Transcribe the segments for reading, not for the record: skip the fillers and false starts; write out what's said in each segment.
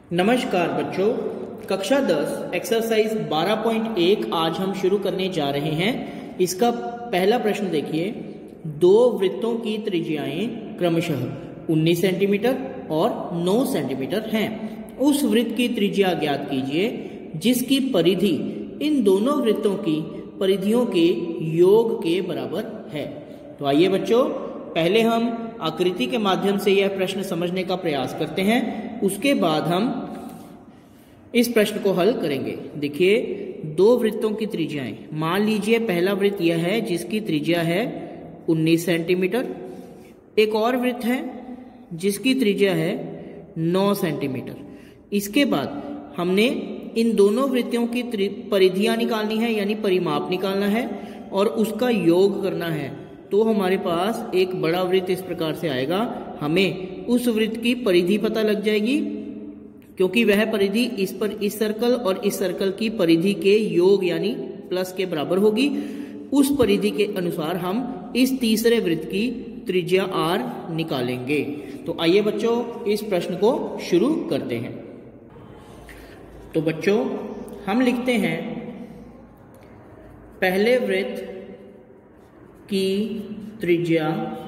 नमस्कार बच्चों, कक्षा 10 एक्सरसाइज 12.1 आज हम शुरू करने जा रहे हैं। इसका पहला प्रश्न देखिए। दो वृत्तों की त्रिज्याएं क्रमशः 19 सेंटीमीटर और 9 सेंटीमीटर हैं। उस वृत्त की त्रिज्या ज्ञात कीजिए जिसकी परिधि इन दोनों वृत्तों की परिधियों के योग के बराबर है। तो आइए बच्चों, पहले हम आकृति के माध्यम से यह प्रश्न समझने का प्रयास करते हैं, उसके बाद हम इस प्रश्न को हल करेंगे। देखिए, दो वृत्तों की त्रिज्याएं, मान लीजिए पहला वृत्त यह है जिसकी त्रिज्या है 19 सेंटीमीटर, एक और वृत्त है जिसकी त्रिज्या है 9 सेंटीमीटर। इसके बाद हमने इन दोनों वृत्तों की परिधियां निकालनी है, यानी परिमाप निकालना है और उसका योग करना है। तो हमारे पास एक बड़ा वृत्त इस प्रकार से आएगा। हमें उस वृत्त की परिधि पता लग जाएगी क्योंकि वह परिधि इस सर्कल और इस सर्कल की परिधि के योग यानी प्लस के बराबर होगी। उस परिधि के अनुसार हम इस तीसरे वृत्त की त्रिज्या r निकालेंगे। तो आइए बच्चों, इस प्रश्न को शुरू करते हैं। तो बच्चों, हम लिखते हैं पहले वृत्त की त्रिज्या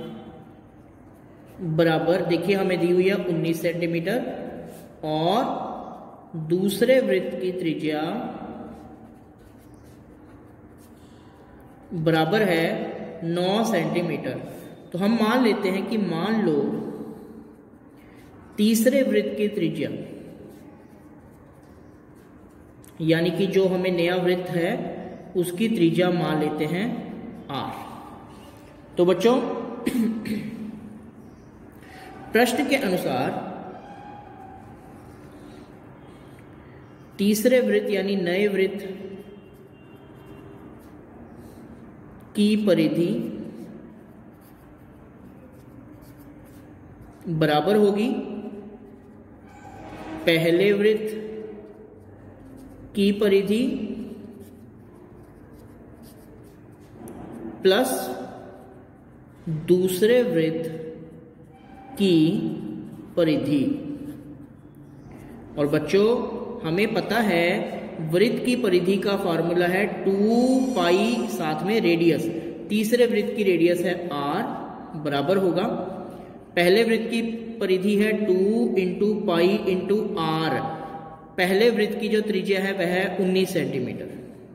बराबर, देखिए हमें दी हुई है 19 सेंटीमीटर और दूसरे वृत्त की त्रिज्या बराबर है 9 सेंटीमीटर। तो हम मान लेते हैं कि मान लो तीसरे वृत्त की त्रिज्या, यानी कि जो हमें नया वृत्त है उसकी त्रिज्या मान लेते हैं r। तो बच्चों, प्रश्न के अनुसार तीसरे वृत्त यानी नए वृत्त की परिधि बराबर होगी पहले वृत्त की परिधि प्लस दूसरे वृत्त की परिधि। और बच्चों, हमें पता है वृत्त की परिधि का फॉर्मूला है 2 पाई साथ में रेडियस। तीसरे वृत्त की रेडियस है r, बराबर होगा पहले वृत्त की परिधि है 2 इंटू पाई इंटू r। पहले वृत्त की जो त्रिज्या है वह है 19 सेंटीमीटर।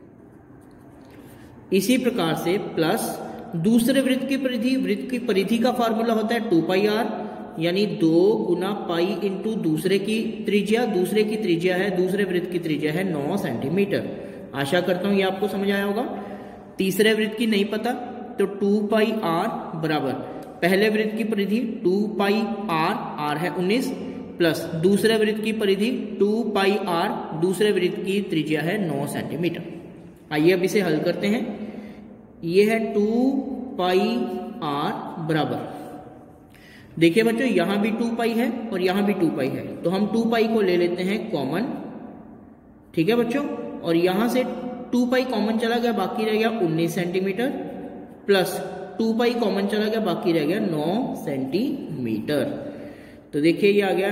इसी प्रकार से प्लस दूसरे वृत्त की परिधि का फॉर्मूला होता है 2 पाई r, यानी 2 गुना पाई इंटू दूसरे की त्रिज्या। दूसरे की त्रिज्या है, दूसरे वृत्त की त्रिज्या है 9 सेंटीमीटर। आशा करता हूं ये आपको समझ आया होगा। तीसरे वृत्त की नहीं पता तो 2 पाई r बराबर पहले वृत्त की परिधि 2 पाई r है 19, प्लस दूसरे वृत्त की परिधि 2 पाई r, दूसरे वृत्त की त्रिज्या है 9 सेंटीमीटर। आइए अब इसे हल करते हैं। यह है 2 पाई r बराबर, देखिए बच्चों यहां भी 2 पाई है और यहां भी 2 पाई है, तो हम 2 पाई को ले लेते हैं कॉमन, ठीक है बच्चों। और यहां से 2 पाई कॉमन चला गया, बाकी रह गया 19 सेंटीमीटर, प्लस 2 पाई कॉमन चला गया, बाकी रह गया 9 सेंटीमीटर। तो देखिए ये आ गया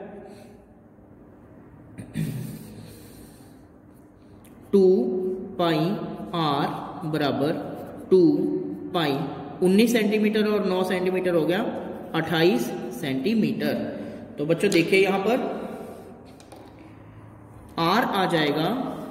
2 पाई r बराबर 2 पाई 19 सेंटीमीटर और 9 सेंटीमीटर हो गया 28 सेंटीमीटर। तो बच्चों देखिए यहां पर r आ जाएगा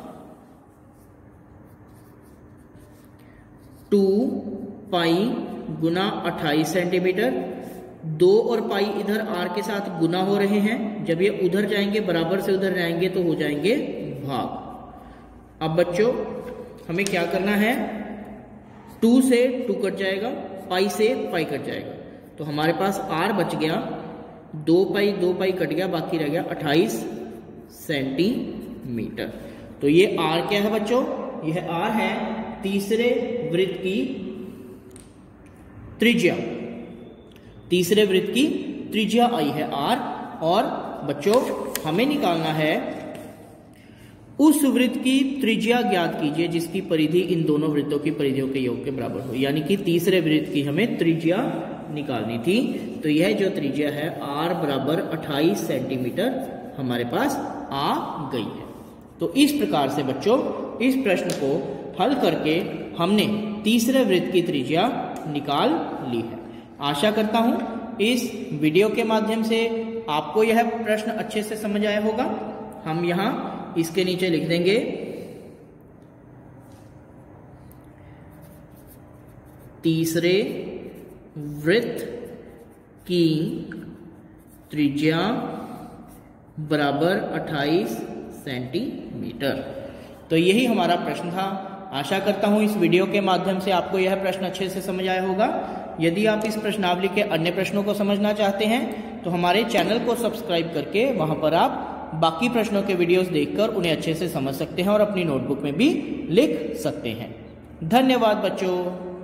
2 पाई गुना 28 सेंटीमीटर। 2 और पाई इधर r के साथ गुना हो रहे हैं, जब ये उधर जाएंगे बराबर से उधर जाएंगे तो हो जाएंगे भाग। अब बच्चों हमें क्या करना है, 2 से 2 कट जाएगा, पाई से पाई कट जाएगा, तो हमारे पास r बच गया 2 पाई कट गया, बाकी रह गया 28 सेंटीमीटर। तो ये r क्या है बच्चों, यह r है तीसरे वृत्त की त्रिज्या। तीसरे वृत्त की त्रिज्या आई है r। और बच्चों हमें निकालना है उस वृत्त की त्रिज्या ज्ञात कीजिए जिसकी परिधि इन दोनों वृत्तों की परिधियों के योग के बराबर हो, यानी कि तीसरे वृत्त की हमें त्रिज्या निकालनी थी। तो यह जो त्रिज्या है r बराबर 28 सेंटीमीटर हमारे पास आ गई है। तो इस प्रकार से बच्चों इस प्रश्न को हल करके हमने तीसरे वृत्त की त्रिज्या निकाल ली है। आशा करता हूं इस वीडियो के माध्यम से आपको यह प्रश्न अच्छे से समझ आया होगा। हम यहां इसके नीचे लिख देंगे तीसरे वृत्त की त्रिज्या बराबर 28 सेंटीमीटर। तो यही हमारा प्रश्न था। आशा करता हूं इस वीडियो के माध्यम से आपको यह प्रश्न अच्छे से समझ आया होगा। यदि आप इस प्रश्नावली के अन्य प्रश्नों को समझना चाहते हैं तो हमारे चैनल को सब्सक्राइब करके वहां पर आप बाकी प्रश्नों के वीडियोस देखकर उन्हें अच्छे से समझ सकते हैं और अपनी नोटबुक में भी लिख सकते हैं। धन्यवाद बच्चों।